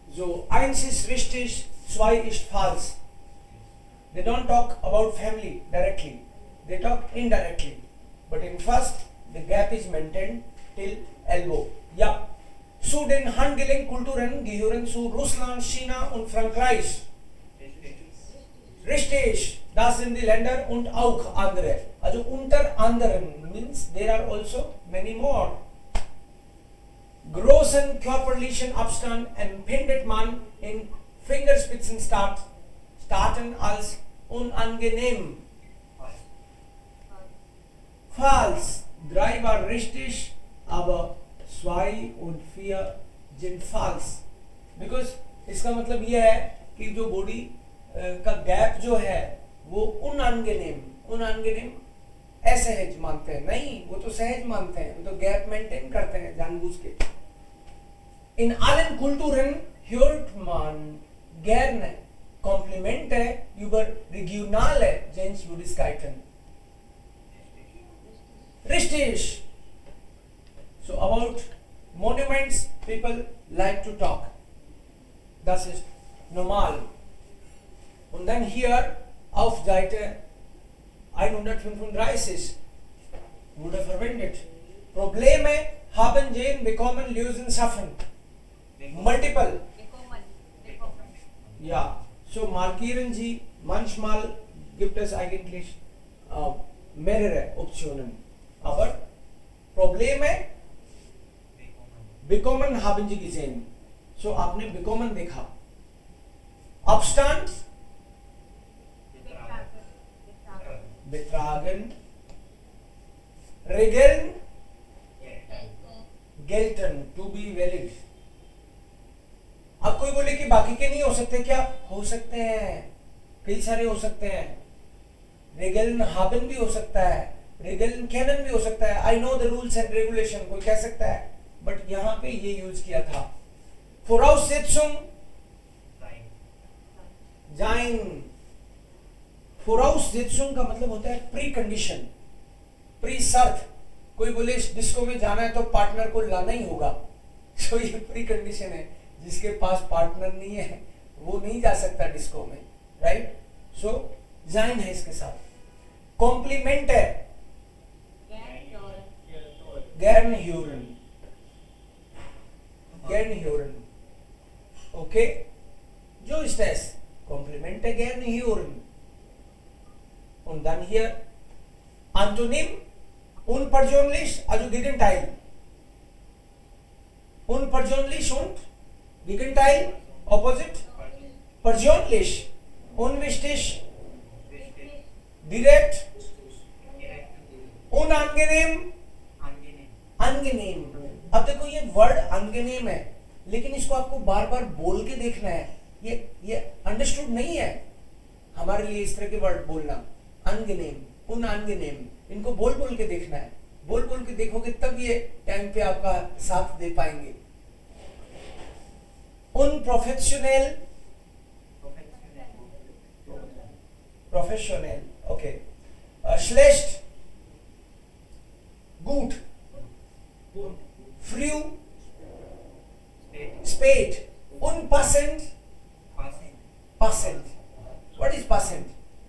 So eins ist richtig, zwei ist falsch. They don't talk about family directly. They talk indirectly. But in first, the gap is maintained till elbow. Ja. Zu den Handgelenk-Kulturen gehören zu Russland, China und Frankreich. Richtig. Das sind die Länder und auch andere. Also unter anderem means there are also many more. Großen körperlichen Abstand empfindet man in Fingerspitzenstaaten als unangenehm. Falsch. 3 war richtig, aber 2 und 4 sind falsch. Because इसका मतलब ये है कि जो body का gap जो है वो unangenehm असहज मानते हैं. नहीं, वो तो सहज मानते हैं, वो तो गैप मेंटेन करते हैं जानबूझ के. In allen Kulturen hört man gerne Komplimente über regionale Sehenswürdigkeiten. Richtig. So about monuments people like to talk. Das ist normal. Und dann hier auf Seite 135 wurde verwendet. Probleme haben sehen, bekommen, lösen, schaffen. Multiple. Ja, so markieren Sie, manchmal gibt es eigentlich mehrere Optionen. Aber Probleme bekommen haben Sie gesehen. So आपने bekommen देखा. Abstand betragen. Regeln gelten, to be valid. अब कोई बोले कि बाकी के नहीं हो सकते, क्या हो सकते हैं, कई सारे हो सकते हैं. रेगेलन हाबन भी हो सकता है, रेगेलन कैनन भी हो सकता है. I know the rules and regulation कोई कह सकता है, बट यहां पे ये यूज किया था. Voraussetzung sein. Voraussetzung का मतलब होता है प्री कंडीशन, प्री शर्त. कोई बोले डिस्को में जाना है तो पार्टनर को लाना ही होगा. तो ये प्री कंडीशन है. जिसके पास पार्टनर नहीं है वो नहीं जा सकता डिस्को में, राइट. सो जाइन है इसके साथ. कॉम्प्लीमेंट है गैरन ह्यूरन. ओके, जो स्टेस कॉम्प्लीमेंट है गैरन ह्यूरन. Und dann hier Antonym unpersönlich, also Gegenteil. Unpersönlich und Gegenteil, opposite. Persönlich, unwichtig, direkt, unangenehm, angenehm. अब देखो ये वर्ड angenehm है, लेकिन इसको आपको बार बार बोल के देखना है. ये अंडरस्टूड नहीं है हमारे लिए इस तरह के वर्ड बोलना. angenehm, unangenehm, इनको बोल बोल के देखना है. बोल बोल के देखोगे तब ये टाइम पे आपका साथ दे पाएंगे. Unprofessionell, professionell, okay. Schlecht, gut, früh, spät, unpassend, passend. What is passend?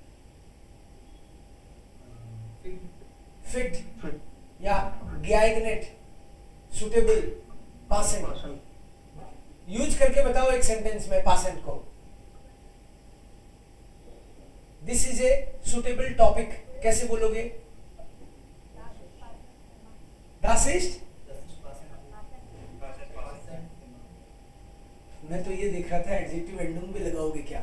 Fit, yeah, geeignet, suitable, passend. Use करके बताओ एक सेंटेंस में passend को. This is a suitable topic. कैसे बोलोगे? Das ist? मैं तो ये देख रहा था एडजेक्टिव एंडुम भी लगाओगे क्या?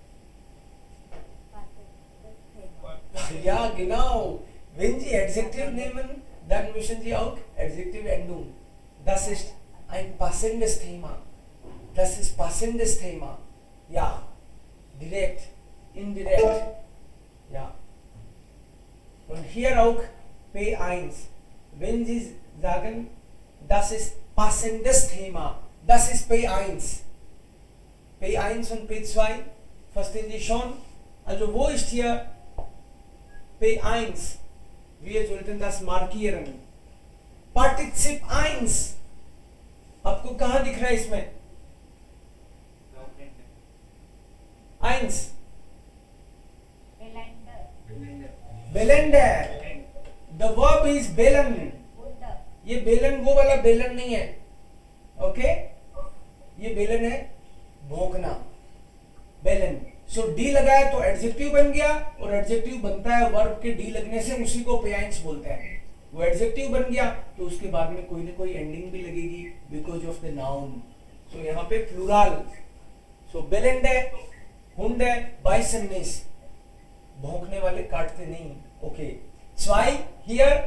Ja, genau. Wenn Sie Adjektiv nehmen, dann müssen Sie auch Adjektiv Endung. Das ist ein passendes Thema. Das ist passendes Thema. Ja. Direkt, indirekt. Ja. Und hier auch P1. Wenn Sie sagen, das ist passendes Thema, das ist P1. P1 und P2, verstehen Sie schon? Also wo ist hier P1? Wir sollten das markieren. Partizip 1. आपको कहां दिख रहा है इसमें? Eins. Belender. The verb is belen. ये बेलन वो वाला बेलन नहीं है, ओके? ये बेलन है भोंकना, बेलन। सो डी लगाया तो एडजेक्टिव बन गया, और एडजेक्टिव बनता है वर्ब के डी लगने से, उसी को पेआइंस बोलते हैं। वो एडजेक्टिव बन गया तो उसके बाद में कोई ना कोई एंडिंग भी लगेगी because of the noun. So यहाँ पे प्लूरल। सो बेलेंडे, हुंडे, बाइसननेस, भौंकने वाले काटते नहीं, ओके। स्वाई हियर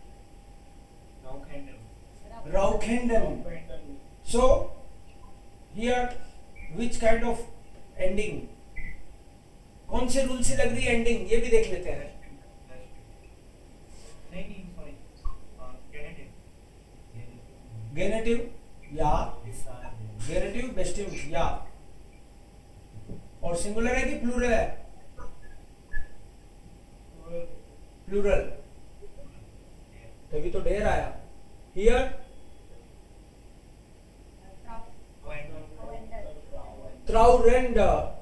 Rauchenden. So here which kind of ending? कौन से रूल से लग रही है एंडिंग, ये भी देख लेते हैं। गेनेटिव या गेनेटिव बेस्टिव या, और सिंगुलर है कि प्लूरल है? प्लूरल, तभी तो ढेर आया। Here Trauerender,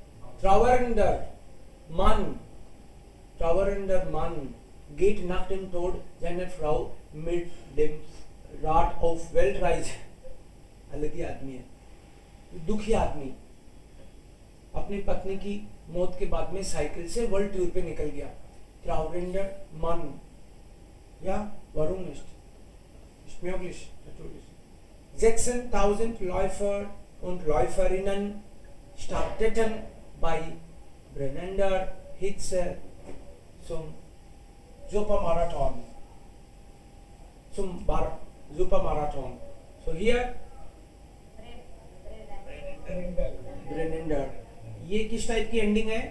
Trauernder Mann geht nach dem Tod seiner Frau mit dem Rad auf Weltreise। अलग ही आदमी है, दुखी आदमी, अपनी पत्नी की मौत के बाद में साइकिल से वर्ल्ड टूर पे निकल गया। Trauernder Mann, ja, warum nicht? Ist möglich, natürlich। 6000 Läufer und Läuferinnen starteten bei brennender Hitze zum Supermarathon. Supermarathon. So here brennender, ये किस टाइप की एंडिंग है?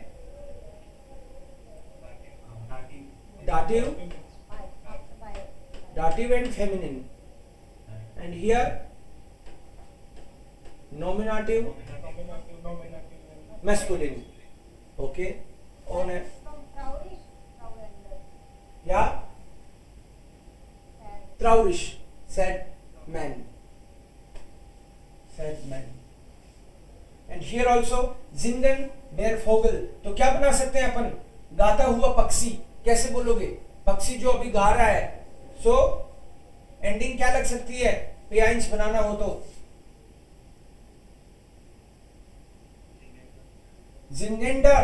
Dative and feminine. And here nominative, masculine, okay? On a yeah, traurisch, sad man, and here also singen der Vogel। तो क्या बना सकते हैं अपन? गाता हुआ पक्षी। कैसे बोलोगे? पक्षी जो अभी गा रहा है, सो एंडिंग क्या लग सकती है पेआइंस बनाना हो तो? जिंगेंडर,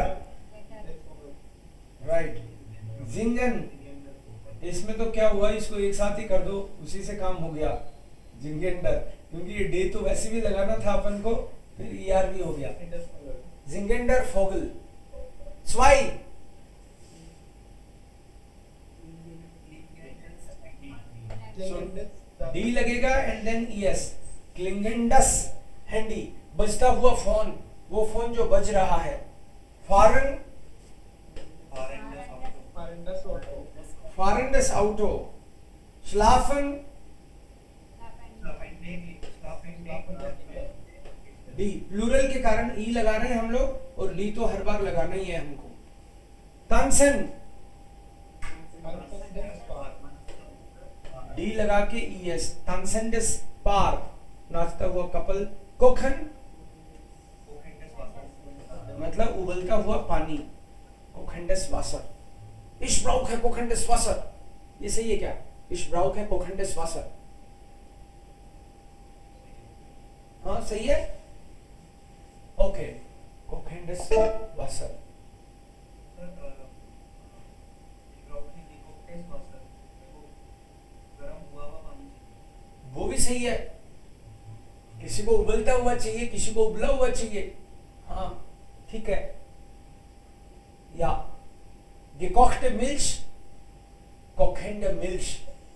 राइट, जिंगन। इसमें तो क्या हुआ, इसको एक साथ ही कर दो, उसी से काम हो गया, जिंगेंडर, क्योंकि ये डे तो वैसे भी लगाना था अपन को, फिर ईआर भी हो गया। जिंगेंडर फोगल। स्वाई, डी लगेगा एंड देन ईएस। क्लिंगेंडस, हैंडी, बजता हुआ फोन, वो फोन जो बज रहा है। फॉरेन, फॉरेंडस ऑटो। स्लाफन, डी, प्लूरल के कारण ई लगा रहे हैं हम लोग, और डी तो हर बार लगाना ही है हमको। तानसन, डी लगा के ईएस। तानसेंडस पार, नाचता हुआ कपल। कोखन, मतलब उबलता हुआ पानी, कोखंडस वासर। Ich brauche kochendes Wasser, ये सही है क्या? Ich brauche kochendes Wasser, हाँ सही है, ओके। kochendes Wasser, वो भी सही है। किसी को उबलता हुआ चाहिए, किसी को उबला हुआ चाहिए, हाँ ठीक है। या gekochte Milch, kochende Milch,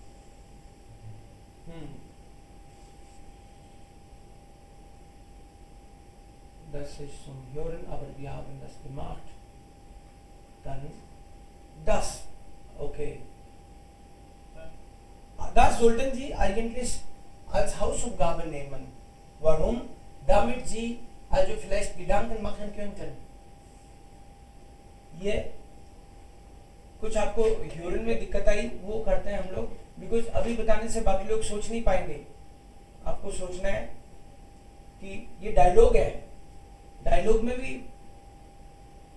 das ist zum Hören, aber wir haben das gemacht. Dann das, okay. Das sollten Sie eigentlich als Hausaufgabe nehmen. Warum? Damit Sie also vielleicht Gedanken machen könnten. ये कुछ आपको Hurun में दिक्कत आई, वो करते हैं हम लोग, बिकॉज अभी बताने से बाकी लोग सोच नहीं पाएंगे। आपको सोचना है कि ये डायलॉग है, डायलॉग में भी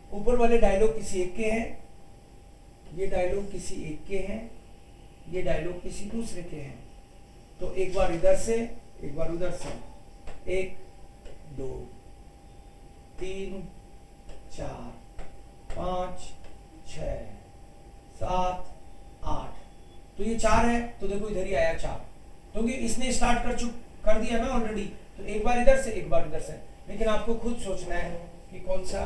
ऊपर वाले डायलॉग किसी एक के हैं, ये डायलॉग किसी एक के हैं, ये डायलॉग किसी दूसरे के हैं। तो एक बार इधर से, एक बार उधर से, 1 2 3 4 5 6 7 8। तो ये 4 है, तो देखो इधर ही आया 4, क्योंकि इसने स्टार्ट कर दिया ना ऑलरेडी। तो एक बार इधर से, एक बार इधर से, लेकिन आपको खुद सोचना है कि कौन सा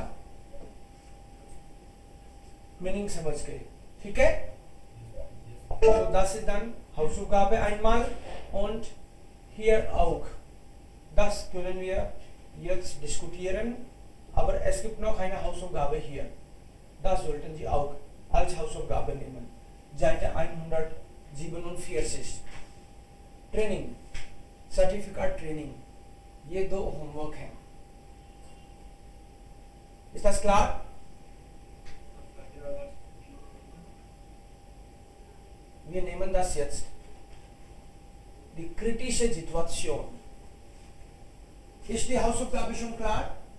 मीनिंग समझ के, ठीक है। So das ist dann Hausaufgabe einmal und hier auch. Das können wir jetzt diskutieren, aber es gibt noch eine Hausaufgabe hier. Das sollten Sie auch als Hausaufgabe nehmen. Seite 147. Training, Certificate Training. ये 2 homework हैं। Ist das klar? Wir nehmen das jetzt. Die kritische Situation. Ist die Hausaufgabe schon klar?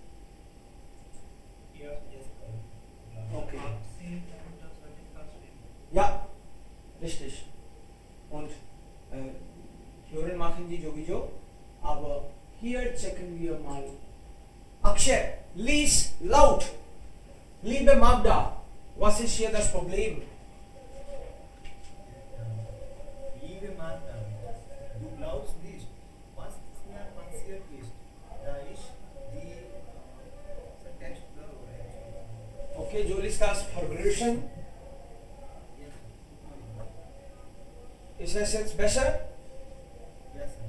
Okay. Ja, richtig. Und hören machen die sowieso. Aber hier checken wir mal. Akshay, lies laut. Liebe Magda, was ist hier das Problem? Du glaubst nicht, was mir passiert ist. Da ist die Text blur हो रहा है। Okay, जो इसका Vergrößern. Ist es jetzt besser? Yes, sir.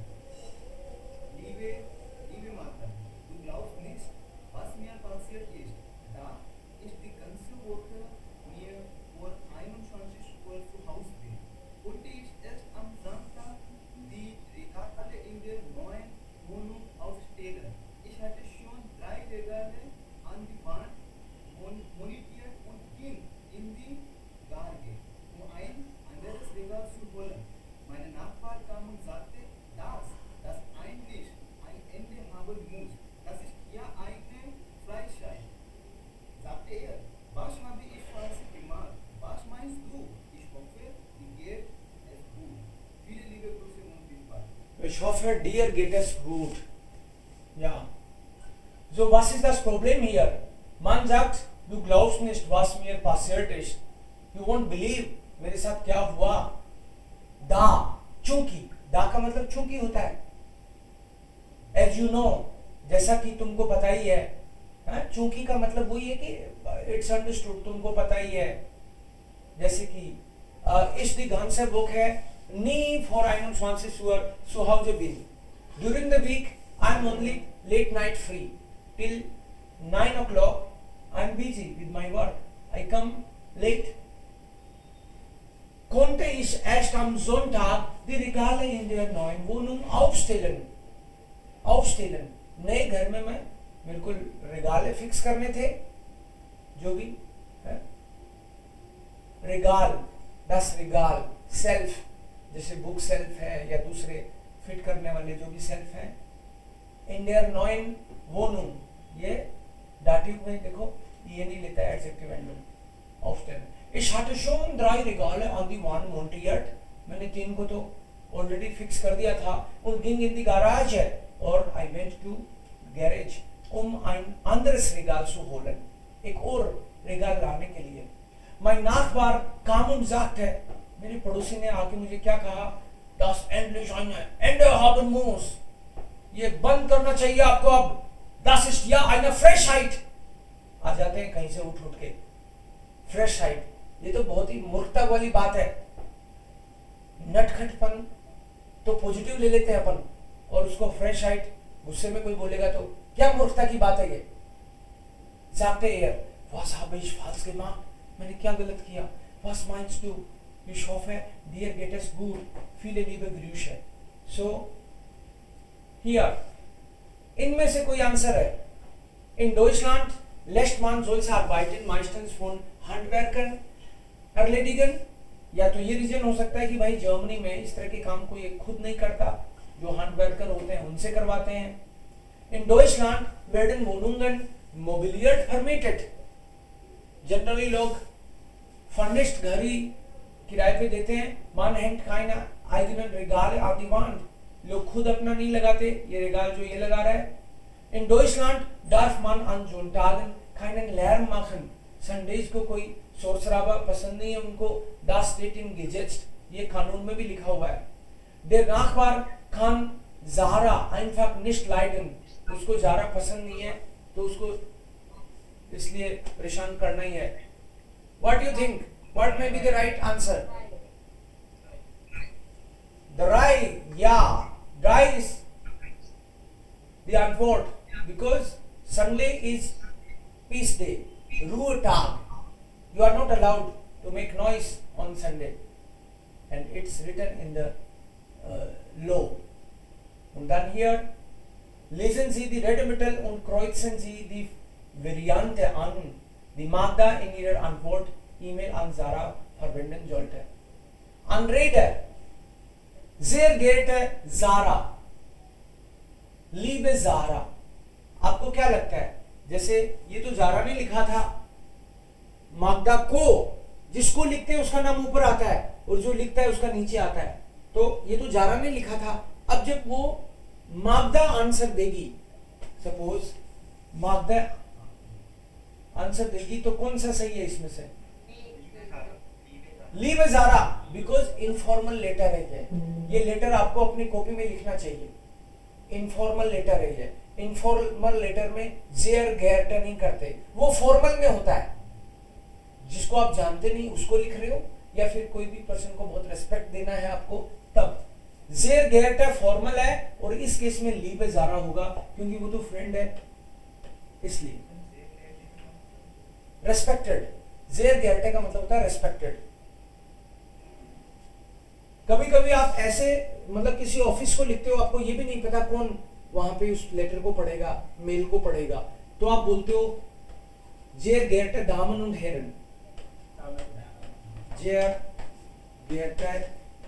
Liebe Martha, du glaubst nicht, was mir passiert ist. Da ist die ganze Woche mir vor 21 Uhr zu Hause bin. Und ich erst am Samstag die Regale in der neuen Wohnung aufstellen. Ich hatte schon 3 Regale an die Wand montiert und ging in die Garage, um ein anderes Regal zu holen. Meine Nachbar kam und sagte, dass eigentlich ein Ende haben muss. Das ist ja eine Freiheit. Sagte er, was habe ich falsch gemacht? Was meinst du? Ich hoffe, dir geht es gut. Viele liebe Grüße und bis bald. Ich hoffe, dir geht es gut. Ja. So, was ist das Problem hier? Man sagt, du glaubst nicht, was mir passiert ist. You won't believe मेरे साथ क्या हुआ। दा, चूंकि, दा का मतलब चूंकि होता है। As you know, जैसा कि तुमको पता ही है, चूंकि का मतलब वही है कि it's understood, तुमको पता ही है। जैसे कि ist die ganze Woche nie vor 21 Uhr zu Hause bin. During the week, I'm only late night free. Till 9 o'clock, I'm busy with my work. I come late. Konnte ich erst am Sonntag die Regale in der neuen Wohnung aufstellen. Aufstellen. नए घर में मैं बिल्कुल रेगाले fix करने थे, जो भी है। रेगाल, दस रेगाल, सेल्फ, जैसे बुक सेल्फ है या दूसरे फिट करने वाले जो भी सेल्फ हैं। इन देयर नॉइन वोनुम, ये डाटिव में देखो ये नहीं लेता है adjective end often. Ich hatte schon 3 Regale an die Wand montiert. मैंने 3 को तो ऑलरेडी फिक्स कर दिया था। Und ging in die Garage और I went to garage ein anderes Regal zu holen. एक और रेगाल लाने के लिए। Mein Nachbar kam und sagte, मेरे पड़ोसी ने आके मुझे क्या कहा? Das endlich eine Ende haben muss. ये बंद करना चाहिए आपको अब। Das ist ja eine Frechheit. आ जाते हैं कहीं से उठ के। Frechheit, ये तो बहुत ही मूर्खता वाली बात है। नटखटपन तो पॉजिटिव ले लेते हैं अपन, और उसको Frechheit गुस्से में कोई बोलेगा तो क्या मूर्खता की बात है ये। Sagte er, was habe ich falsch gemacht? मैंने क्या गलत किया? Was meinst du? Ich hoffe, dir geht es gut. Viele liebe Grüße. So, hier, इनमें से कोई आंसर है? In Deutschland lässt man solche Arbeiten meistens von Handwerkern erledigen. या तो ये रीजन हो सकता है कि भाई जर्मनी में इस तरह के काम को ये खुद नहीं करता, जो हैंडवर्कर होते हैं उनसे करवाते हैं। In Deutschland werden Wohnungen mobiliert vermietet. Generally लोग फर्निश्ड घर ही किराए पे देते हैं। मान हैंड keine eigenen Regale an die Wand, लोग खुद अपना नहीं लगाते, ये रेगाल जो ये लगा रहा है। In Deutschland darf man an Sonntagen keinen Lärm machen, Sundays को कोई शोर शराबा पसंद नहीं है उनको। Das steht im Gesetz, ये कानून में भी लिखा हुआ है। Der Nachbar kann Zara einfach nicht leiden, उसको ज़ारा पसंद नहीं है तो उसको इसलिए परेशान करना ही है। What do you think? What may be the right answer? The right, yeah, right is the antwort, because Sunday is peace day, Ruhetag. You are not allowed to make noise on Sunday, and it's written in the law. Und dann hier lesen Sie die Redemittel und kreuzen Sie die Variante an, die Magda in ihrer Antwort E-Mail an Sarah verwenden sollte. Anrede. Sehr geehrte Zara, liebe Zara, आपको क्या लगता है, जैसे ये तो Zara ने लिखा था, मागदा को जिसको लिखते हैं उसका नाम ऊपर आता है और जो लिखता है उसका नीचे आता है, तो ये तो जारा ने लिखा था। अब जब वो मागदा आंसर देगी, सपोज मागदा आंसर देगी, तो कौन सा सही है इसमें से? लीव ज़ारा, बिकॉज इनफॉर्मल लेटर है ये लेटर आपको अपनी कॉपी में लिखना चाहिए। इनफॉर्मल लेटर है ये। इनफॉर्मल लेटर में जेर गैरटर नहीं करते, वो फॉर्मल में होता है। जिसको आप जानते नहीं उसको लिख रहे हो, या फिर कोई भी पर्सन को बहुत रेस्पेक्ट देना है आपको, तब जेर गैरटर फॉर्मल है, और इस केस में लीव ज़ारा होगा क्योंकि वो तो फ्रेंड है इसलिए। रेस्पेक्टेड, जेर गैरटर का मतलब होता है रेस्पेक्टेड। कभी कभी आप ऐसे मतलब किसी ऑफिस को लिखते हो, आपको ये भी नहीं पता कौन वहां पे उस लेटर को पढ़ेगा, मेल को पढ़ेगा, तो आप बोलते हो जेर गेर्टे दामन und Herren, जेर गेर्टे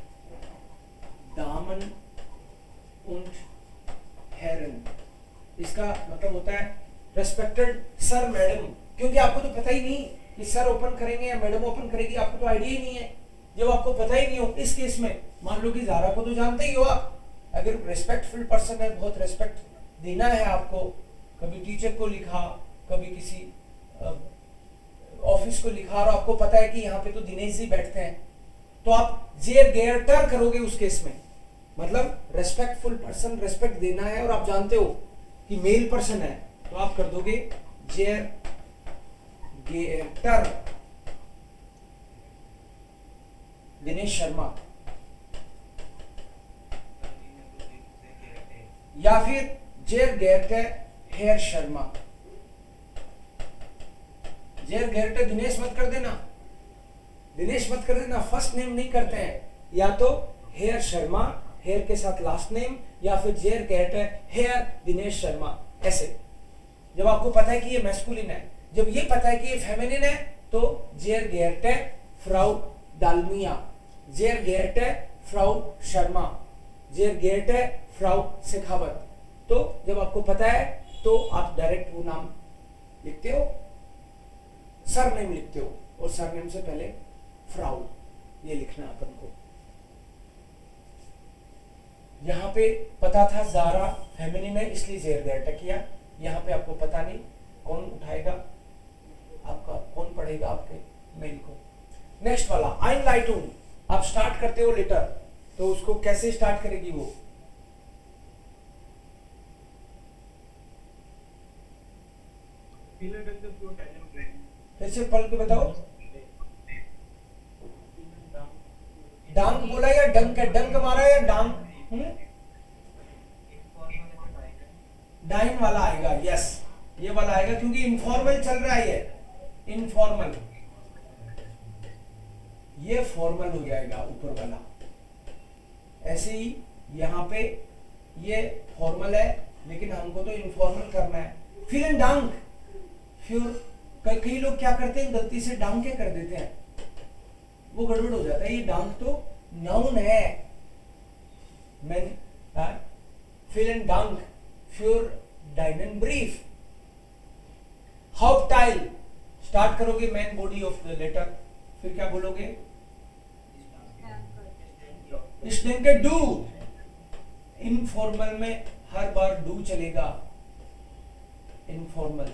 दामन und Herren। इसका मतलब होता है रेस्पेक्टेड सर मैडम, क्योंकि आपको तो पता ही नहीं कि सर ओपन करेंगे या मैडम ओपन करेगी, आपको तो आइडिया ही नहीं है। जब आपको पता ही नहीं हो, इस केस में मान लो कि ज़ारा को तो जानते ही हो आप, अगर रेस्पेक्टफुल पर्सन है, बहुत रेस्पेक्ट देना है आपको, कभी टीचर को लिखा, कभी किसी ऑफिस को लिखा, और आपको पता है कि यहाँ पे तो दिनेश जी बैठते हैं, तो आप जेर गेरटर करोगे उस केस में। मतलब रेस्पेक्टफुल पर्सन, रेस्पेक्ट देना है और आप जानते हो कि मेल पर्सन है, तो आप कर दोगे जेर गेरटर दिनेश शर्मा, या फिर जेर गेरटे हेयर शर्मा। जेर गेरटे दिनेश मत कर देना, दिनेश मत कर देना, फर्स्ट नेम नहीं करते हैं। या तो हेयर शर्मा, हेयर के साथ लास्ट नेम, या फिर जेर गेरटे हेयर दिनेश शर्मा। ऐसे जब आपको पता है कि ये मैस्कुलिन है, जब ये पता है कि ये फेमिनिन है, तो जेर गेरटे फ्राउ डालमिया, जेर गेरटे फ्राउ शर्मा, जेर गेरटे फ्राउ शेखावत। तो जब आपको पता है तो आप डायरेक्ट वो नाम लिखते हो, सरनेम लिखते हो, और सरनेम से पहले फ्राउ ये लिखना अपन को। यहाँ पे पता था ज़ारा फेमिनिन है इसलिए जेर गेरटे किया, यहाँ पे आपको पता नहीं कौन उठाएगा आपका, कौन पढ़ेगा आपके मेल को। नेक्स्ट वाला Einleitung, आप स्टार्ट करते हो लेटर, तो उसको कैसे स्टार्ट करेगी वो? फिर से पढ़ के बताओ। डांग बोला या डंक है? डंक मारा या डांग? डाइन वाला आएगा, यस ये वाला आएगा, क्योंकि इनफॉर्मल चल रहा है ये, इनफॉर्मल, ये फॉर्मल हो जाएगा ऊपर वाला। ऐसे ही यहाँ पे ये फॉर्मल है, लेकिन हमको तो इनफॉर्मल करना है। फिर डांग, फिर कई लोग क्या करते हैं, गलती से डांग के कर देते हैं, वो गड़बड़ हो जाता है। ये डांग तो नाउन है, मैं फिर डांग, फिर डाइनन ब्रीफ, हाउपटाइल स्टार्ट करोगे main body of the letter, फिर क्या बोलोगे? इस के डू। इनफॉर्मल में हर बार डू चलेगा, इनफॉर्मल।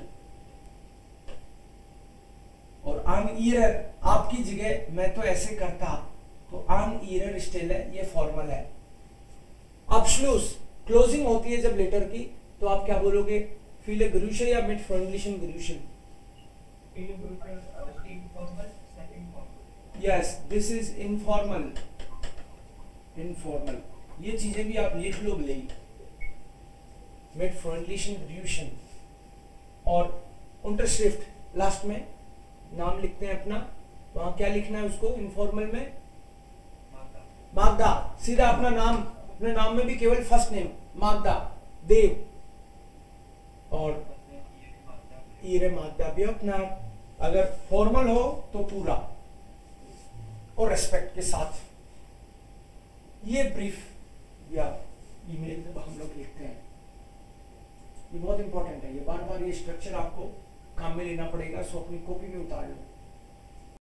और आन ईयर आपकी जगह मैं तो ऐसे करता, तो आन ईयर स्टिल है, ये फॉर्मल है। अब्सलूस क्लोजिंग होती है जब लेटर की, तो आप क्या बोलोगे? फीले ग्रूशन या मिड फ्रॉन्डलिशन ग्रूशन? Yes, this is informal. Informal ये चीजें भी आप लिख लो भले, मिड फ्रॉन्डलिशन ग्रूशन। और unterschrift लास्ट में नाम लिखते हैं अपना, वहां क्या लिखना है उसको इनफॉर्मल में? मागदा। सीधा अपना नाम, अपने नाम में भी केवल फर्स्ट नेम मागदा देव, और ईरे मागदा भी अपना। अगर फॉर्मल हो तो पूरा और रेस्पेक्ट के साथ। ये ब्रीफ या ईमेल हम लोग लिखते हैं, ये बहुत इंपॉर्टेंट है। ये बार बार ये स्ट्रक्चर आपको काम में लेना पड़ेगा, सो अपनी कॉपी में उतार लो।